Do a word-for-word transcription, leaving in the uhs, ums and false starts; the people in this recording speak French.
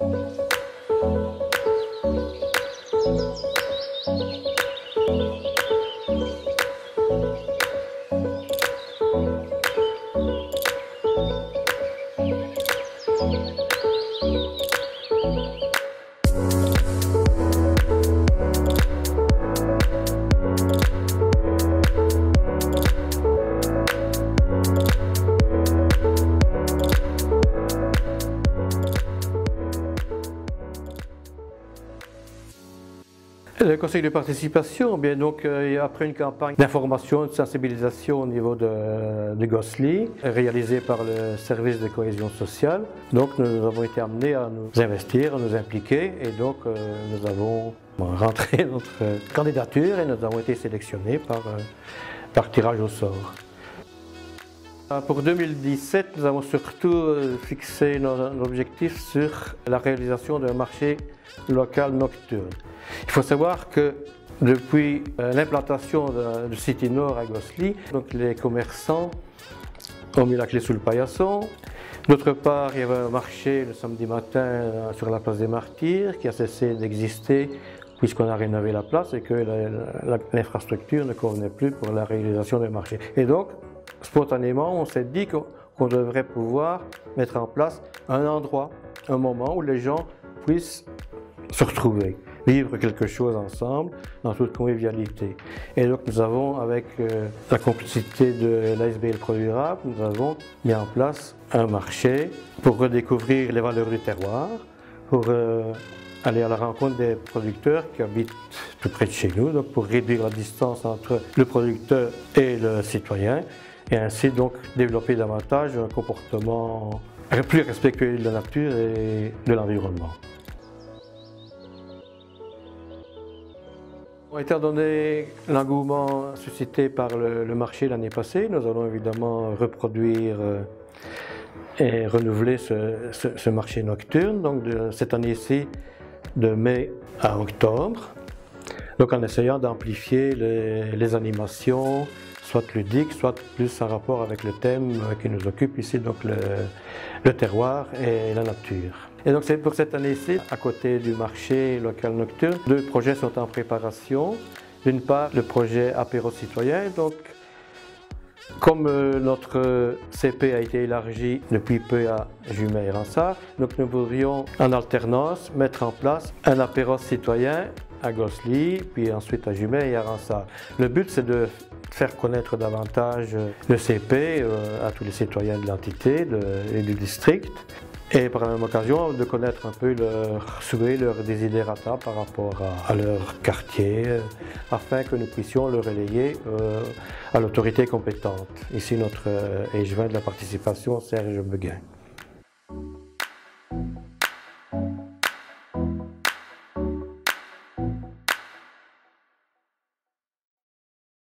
Le conseil de participation, bien donc, euh, après une campagne d'information et de sensibilisation au niveau de, de Gosselies, réalisée par le service de cohésion sociale, donc nous avons été amenés à nous investir, à nous impliquer, et donc euh, nous avons rentré notre candidature et nous avons été sélectionnés par, euh, par tirage au sort. Pour deux mille dix-sept, nous avons surtout fixé nos objectifs sur la réalisation d'un marché local nocturne. Il faut savoir que depuis l'implantation de City Nord à Gosselies, donc les commerçants ont mis la clé sous le paillasson. D'autre part, il y avait un marché le samedi matin sur la place des Martyrs qui a cessé d'exister puisqu'on a rénové la place et que l'infrastructure ne convenait plus pour la réalisation du marché. Et donc, spontanément, on s'est dit qu'on devrait pouvoir mettre en place un endroit, un moment où les gens puissent se retrouver, vivre quelque chose ensemble, dans toute convivialité. Et donc nous avons, avec euh, la complicité de l'A S B L Produits Durables, nous avons mis en place un marché pour redécouvrir les valeurs du terroir, pour euh, aller à la rencontre des producteurs qui habitent tout près de chez nous, donc pour réduire la distance entre le producteur et le citoyen, et ainsi donc développer davantage un comportement plus respectueux de la nature et de l'environnement. Étant donné l'engouement suscité par le, le marché l'année passée, nous allons évidemment reproduire euh, et renouveler ce, ce, ce marché nocturne, donc de cette année-ci de mai à octobre, donc en essayant d'amplifier les, les animations, soit ludiques, soit plus en rapport avec le thème qui nous occupe ici, donc le, le terroir et la nature. Et donc c'est pour cette année-ci, à côté du marché local nocturne, deux projets sont en préparation. D'une part, le projet Apéro Citoyen. Donc, comme euh, notre C P a été élargi depuis peu à Jumet et Rensart, donc nous voudrions en alternance mettre en place un apéro citoyen à Gosselies, puis ensuite à Jumet et à Rensart. Le but, c'est de faire connaître davantage le C P euh, à tous les citoyens de l'entité et du district. Et par la même occasion, de connaître un peu leurs souhaits, leurs desiderata par rapport à, à leur quartier, euh, afin que nous puissions le relayer euh, à l'autorité compétente. Ici, notre euh, échevin de la participation, Serge Beguin.